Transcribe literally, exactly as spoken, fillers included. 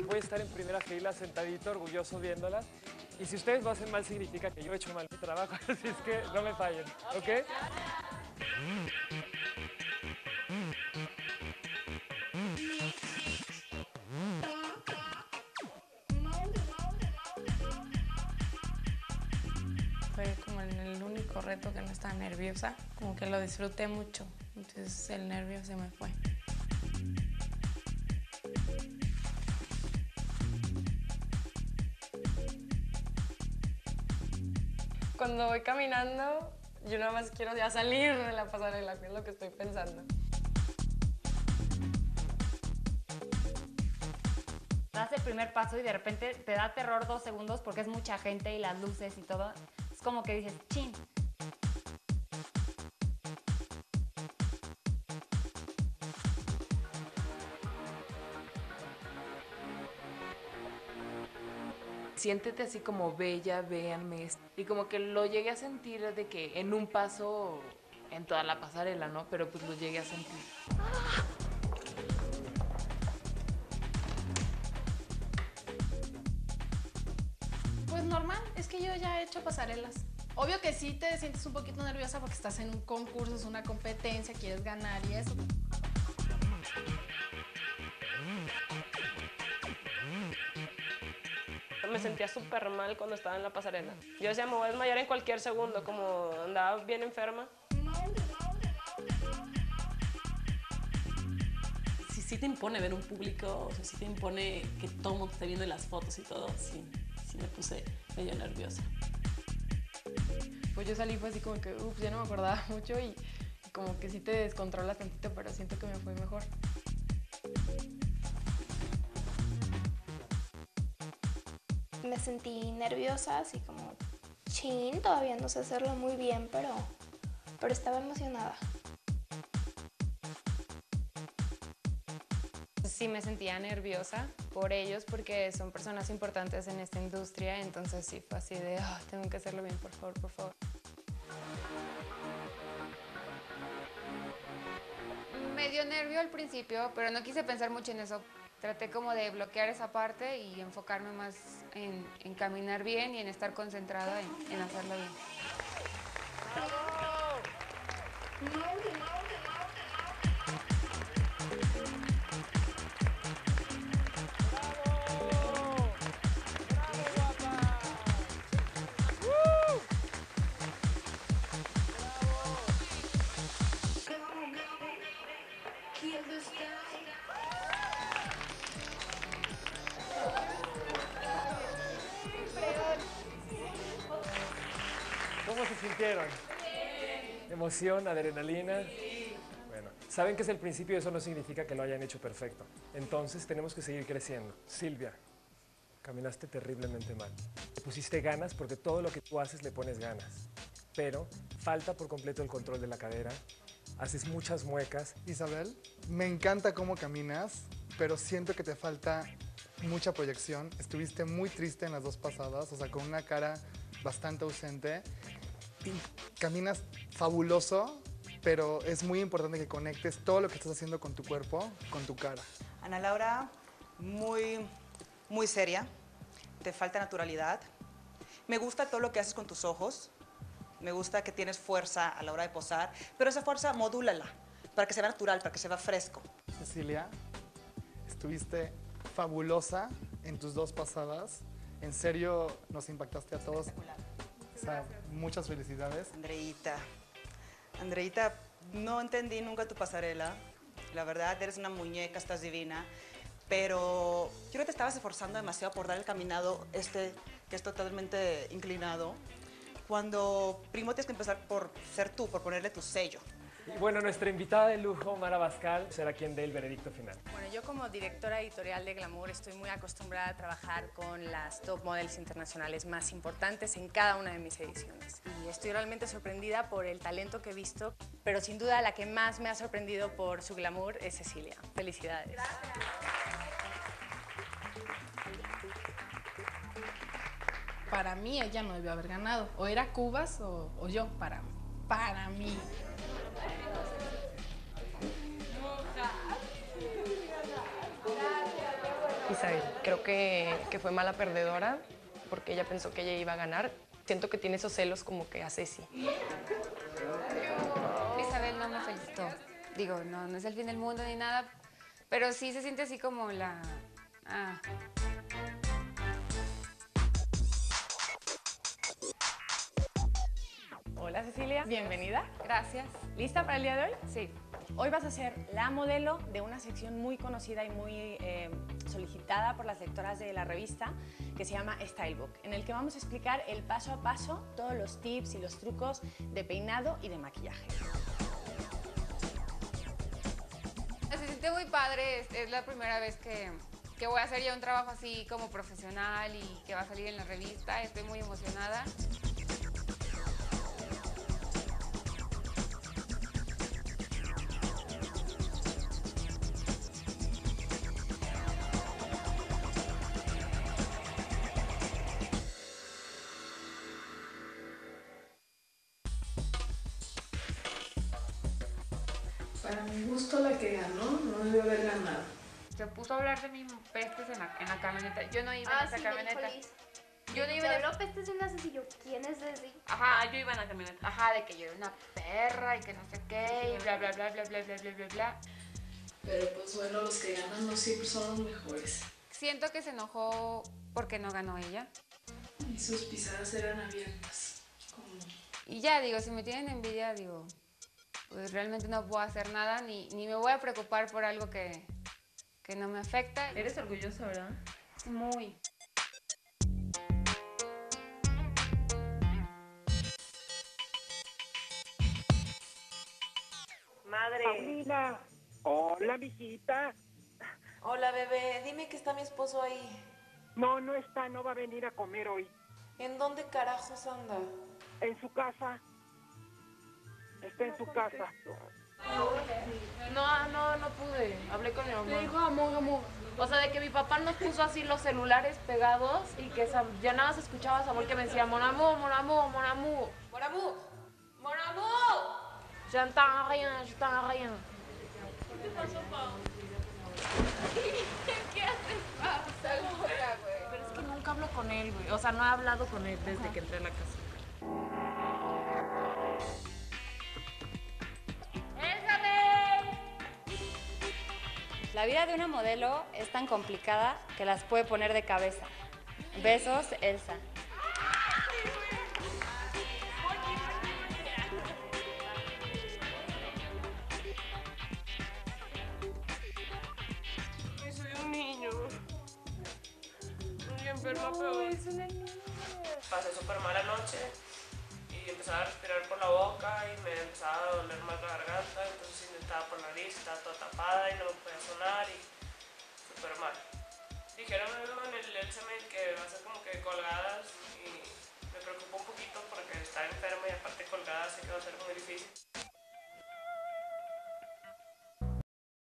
voy a estar en primera fila, sentadito, orgulloso viéndolas. Y si ustedes lo hacen mal, significa que yo he hecho mal mi trabajo, así es que no me fallen, ¿ok? Fue como en el único reto que no estaba nerviosa, como que lo disfruté mucho, entonces el nervio se me fue. Cuando voy caminando, yo nada más quiero ya salir de la pasarela, que es lo que estoy pensando. Das el primer paso y de repente te da terror dos segundos porque es mucha gente y las luces y todo. Es como que dices, chin. Siéntete así como bella, véanme. Y como que lo llegué a sentir de que en un paso en toda la pasarela, ¿no? Pero pues lo llegué a sentir. Pues normal, es que yo ya he hecho pasarelas. Obvio que sí te sientes un poquito nerviosa porque estás en un concurso, es una competencia, quieres ganar y eso. Me sentía súper mal cuando estaba en la pasarela. Yo decía, me voy a desmayar en cualquier segundo, como andaba bien enferma. Sí, sí te impone ver un público, o sea, sí te impone que todo el mundo esté viendo las fotos y todo. Sí, sí me puse medio nerviosa. Pues yo salí fue así como que, ups, ya no me acordaba mucho y como que sí te descontrolas tantito, pero siento que me fue mejor. Me sentí nerviosa, así como chin, todavía no sé hacerlo muy bien, pero, pero estaba emocionada. Sí me sentía nerviosa por ellos porque son personas importantes en esta industria, entonces sí fue así de, oh, tengo que hacerlo bien, por favor, por favor. Me dio nervio al principio, pero no quise pensar mucho en eso. Traté como de bloquear esa parte y enfocarme más en, en caminar bien y en estar concentrada en, en hacerlo bien. ¿Cómo se sintieron? ¿Emoción, adrenalina? Bueno, saben que es el principio y eso no significa que lo hayan hecho perfecto. Entonces tenemos que seguir creciendo. Silvia, caminaste terriblemente mal. Te pusiste ganas porque todo lo que tú haces le pones ganas. Pero falta por completo el control de la cadera. Haces muchas muecas. Isabel, me encanta cómo caminas, pero siento que te falta mucha proyección. Estuviste muy triste en las dos pasadas, o sea, con una cara bastante ausente. Y caminas fabuloso, pero es muy importante que conectes todo lo que estás haciendo con tu cuerpo, con tu cara. Ana Laura, muy, muy seria. Te falta naturalidad. Me gusta todo lo que haces con tus ojos. Me gusta que tienes fuerza a la hora de posar, pero esa fuerza modúlala para que se vea natural, para que se vea fresco. Cecilia, estuviste fabulosa en tus dos pasadas. En serio, nos impactaste a todos. O sea, muchas felicidades. Andreita, Andreita, no entendí nunca tu pasarela. La verdad, eres una muñeca, estás divina. Pero yo creo que te estabas esforzando demasiado por dar el caminado este que es totalmente inclinado. Cuando primero tienes que empezar por ser tú, por ponerle tu sello. Y bueno, nuestra invitada de lujo, Mara Bascal, será quien dé el veredicto final. Bueno, yo como directora editorial de Glamour estoy muy acostumbrada a trabajar con las top models internacionales más importantes en cada una de mis ediciones. Y estoy realmente sorprendida por el talento que he visto, pero sin duda la que más me ha sorprendido por su glamour es Cecilia. Felicidades. Gracias. Para mí ella no debió haber ganado. O era Cubas o, o yo, para, para mí. Gracias, qué bueno. Isabel, creo que, que fue mala perdedora porque ella pensó que ella iba a ganar. Siento que tiene esos celos como que a Ceci. Isabel no me felicitó. Digo, no, no es el fin del mundo ni nada, pero sí se siente así como la... Ah. Hola Cecilia, bienvenida. Gracias. ¿Lista para el día de hoy? Sí. Hoy vas a ser la modelo de una sección muy conocida y muy eh, solicitada por las lectoras de la revista que se llama Stylebook, en el que vamos a explicar el paso a paso todos los tips y los trucos de peinado y de maquillaje. Se siente muy padre, es, es la primera vez que, que voy a hacer ya un trabajo así como profesional y que va a salir en la revista, estoy muy emocionada. Para mi gusto, la que ganó no debió haber ganado. Se puso a hablar de mis pestes en la, en la camioneta. Yo no iba Ah, en esa sí, me camioneta. dijo Liz. Yo no iba Se en habló pestes de una Ceci y yo, ¿quién es Ceci? Ajá, yo iba en la camioneta. Ajá, de que yo era una perra y que no sé qué y bla, bla, bla, bla, bla, bla, bla, bla, bla. Pero pues bueno, los que ganan no siempre son los mejores. Siento que se enojó porque no ganó ella. Y sus pisadas eran abiertas. Como... Y ya, digo, si me tienen envidia, digo, pues realmente no puedo hacer nada ni, ni me voy a preocupar por algo que, que no me afecta. Eres orgullosa, ¿verdad? Muy. Madre. Paulina, hola, mijita. Hola, bebé. Dime que está mi esposo ahí. No, no está, no va a venir a comer hoy. ¿En dónde carajos anda? En su casa. Está en su casa. No, no, no pude. Hablé con mi mamá. Le dijo amor, amor. O sea, de que mi papá nos puso así los celulares pegados y que ya nada más escuchaba a Samuel que me decía mon amour, mon amour, mon amour. Mon amour, mon amour. J'entends rien, j'entends rien. ¿Qué te pasó, Pau? ¿Qué haces, Pau? Está loca, güey. Pero es que nunca hablo con él, güey. O sea, no he hablado con él desde que entré a la casa. La vida de una modelo es tan complicada que las puede poner de cabeza. Besos, Elsa. Soy un niño. Muy enferma, pero... es una niña. Pasé súper mala noche y empezaba a respirar por la boca y me empezaba a doler más la garganta, entonces intentaba por la nariz, estaba toda tapada y no me podía sonar y súper mal. Dijeron en el examen que va a ser como que colgadas y me preocupó un poquito porque estar enferma y aparte colgadas sé que va a ser muy difícil.